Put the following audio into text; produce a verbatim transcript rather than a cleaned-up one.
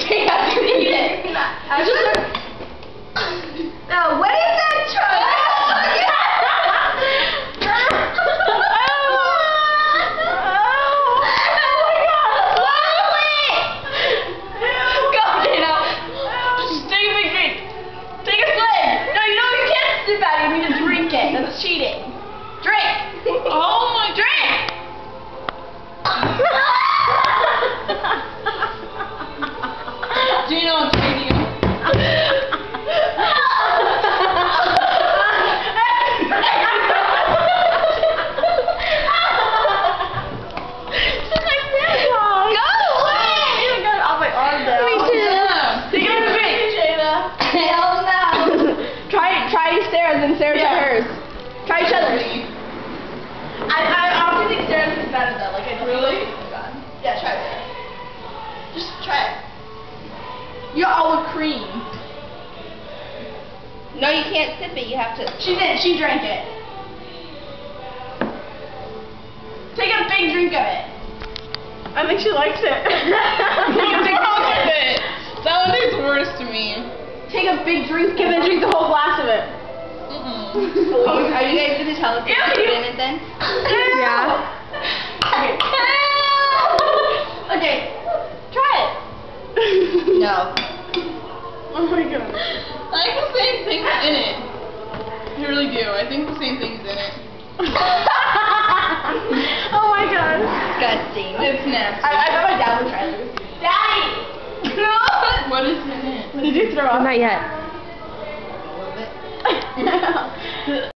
She has to eat it. I just. No, what is that truck? That's cheating. Drink. Oh my drink. Jayna on video. Go away. Off my arm though. Me too. Take a drink, Jayna. Hell no. Try try Sarah's and Sarah Yeah. try hers. Try each other's. I, I often think Sarah's is better though. Like, I really? Yeah, try it. Just try it. You're all with cream. No, you can't sip it. You have to. She did. She drank it. Take a big drink of it. I think she likes it. Take a big drink of it. That one tastes worse to me. Take a big drink and then drink the whole glass of it. Mm-mm. Oh, are you guys gonna tell us to put in it then? Yeah. Okay. Okay. Try it. No. Oh my god. I think the same thing's in it. I really do. I think the same thing's in it. Oh my god. Disgusting. It's nasty. I, I thought my dad would try this. Daddy! What is in it? Did you throw up? Not yet. A little bit.